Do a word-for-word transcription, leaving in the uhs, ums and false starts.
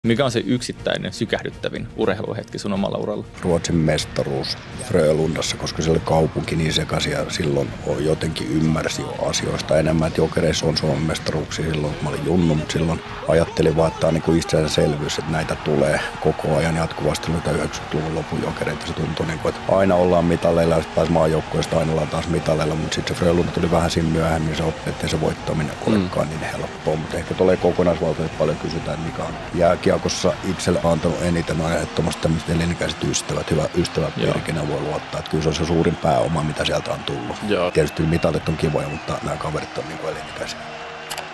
Mikä on se yksittäinen sykähdyttävin urheiluhetki sun omalla uralla? Ruotsin mestaruus Frölundassa, koska se oli kaupunki niin sekaisin ja silloin jotenkin ymmärsi jo asioista enemmän, että Jokereissa on Suomen mestaruuksia silloin, kun mä olin junnu, mutta silloin ajattelin vaan, että tämä on niin kuin itsestäänselvyys, että näitä tulee koko ajan jatkuvasti noita yhdeksänkymmentäluvun lopun Jokereita. Se tuntui niin kuin, että aina ollaan mitaleilla ja sitten pääsi maajoukkueesta aina ollaan taas mitaleilla, mutta sitten se Frölunda tuli vähän siinä myöhemmin, niin se oppi, että se voittaminen olekaan mm. niin helppoa, mutta ehkä tulee kokonaisvaltaisesti paljon kysytään, että mikä on jääkiekossa itselle antanut eniten on ehdottomasti tämmöiset elinikäiset ystävät, hyvä ystäväpiiri, kenen voi luottaa. Että kyllä se on se suurin pääoma, mitä sieltä on tullut. Joo. Tietysti mitalit on kivoja, mutta nämä kaverit on niin kuin elinikäisiä.